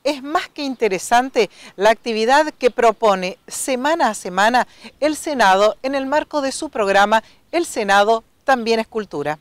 es más que interesante la actividad que propone semana a semana el Senado en el marco de su programa El Senado también es cultura.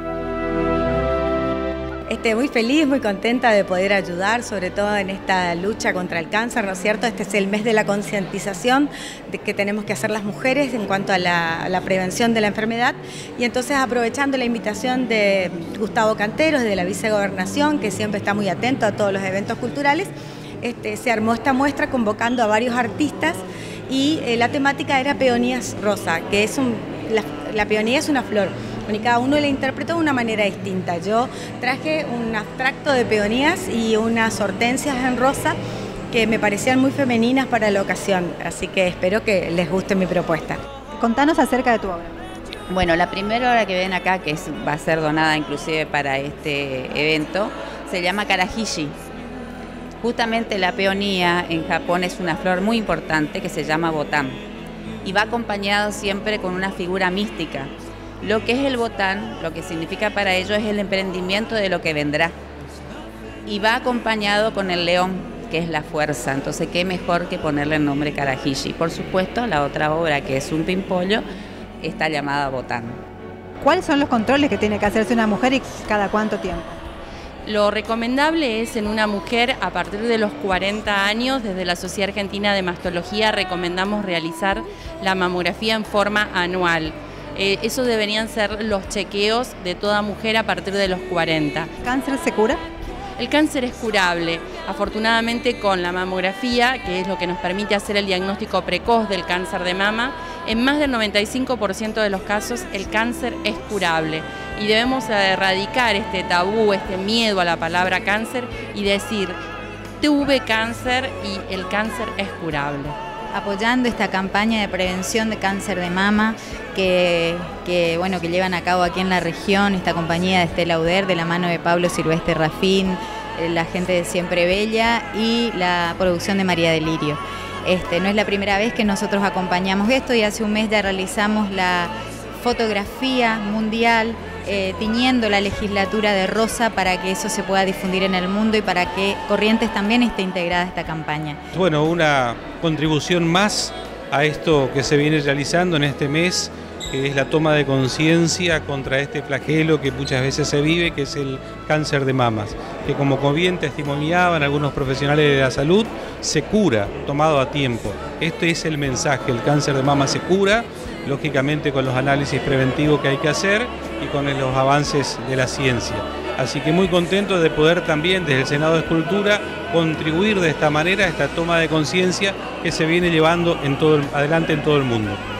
Muy feliz, muy contenta de poder ayudar, sobre todo en esta lucha contra el cáncer, ¿no es cierto? Este es el mes de la concientización de que tenemos que hacer las mujeres en cuanto a la prevención de la enfermedad. Y entonces, aprovechando la invitación de Gustavo Canteros, de la Vicegobernación, que siempre está muy atento a todos los eventos culturales, se armó esta muestra convocando a varios artistas y la temática era Peonías Rosa, que es la peonía es una flor. Y cada uno la interpretó de una manera distinta. Yo traje un abstracto de peonías y unas hortensias en rosa que me parecían muy femeninas para la ocasión, así que espero que les guste mi propuesta. Contanos acerca de tu obra. Bueno, la primera obra que ven acá, que va a ser donada inclusive para este evento, se llama Karahishi. Justamente la peonía en Japón es una flor muy importante que se llama botán y va acompañado siempre con una figura mística. Lo que es el botán, lo que significa para ellos es el emprendimiento de lo que vendrá. Y va acompañado con el león, que es la fuerza. Entonces, qué mejor que ponerle el nombre Karahishi. Por supuesto, la otra obra, que es un pimpollo, está llamada botán. ¿Cuáles son los controles que tiene que hacerse una mujer y cada cuánto tiempo? Lo recomendable es en una mujer a partir de los 40 años, desde la Sociedad Argentina de Mastología recomendamos realizar la mamografía en forma anual. Esos deberían ser los chequeos de toda mujer a partir de los 40. ¿Cáncer se cura? El cáncer es curable, afortunadamente con la mamografía, que es lo que nos permite hacer el diagnóstico precoz del cáncer de mama, en más del 95% de los casos el cáncer es curable y debemos erradicar este tabú, este miedo a la palabra cáncer y decir, tuve cáncer y el cáncer es curable. Apoyando esta campaña de prevención de cáncer de mama que llevan a cabo aquí en la región, esta compañía de Estela Uder, de la mano de Pablo Silvestre Rafín, la gente de Siempre Bella y la producción de María Delirio. No es la primera vez que nosotros acompañamos esto y hace un mes ya realizamos la fotografía mundial tiñendo la legislatura de rosa para que eso se pueda difundir en el mundo y para que Corrientes también esté integrada a esta campaña. Bueno, una contribución más a esto que se viene realizando en este mes, que es la toma de conciencia contra este flagelo que muchas veces se vive, que es el cáncer de mamas, que como bien testimoniaban algunos profesionales de la salud, se cura tomado a tiempo. Este es el mensaje, el cáncer de mama se cura, lógicamente con los análisis preventivos que hay que hacer y con los avances de la ciencia. Así que muy contento de poder también desde el Senado de Escultura contribuir de esta manera a esta toma de conciencia que se viene llevando adelante en todo el mundo.